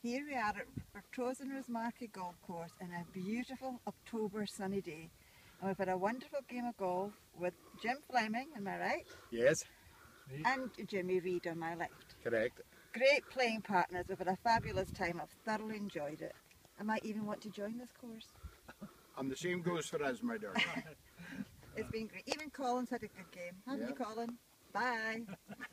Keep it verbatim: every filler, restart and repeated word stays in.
Here we are at Fortrose and Rosmarkie golf course in a beautiful October sunny day. And we've had a wonderful game of golf with Jim Fleming, am I right? Yes. And Jim Reid on my left. Correct. Great playing partners. We've had a fabulous time. I've thoroughly enjoyed it. I might even want to join this course. And the same goes for us, my dear. It's been great. Even Colin's had a good game. Haven't Yeah. you, Colin? Bye.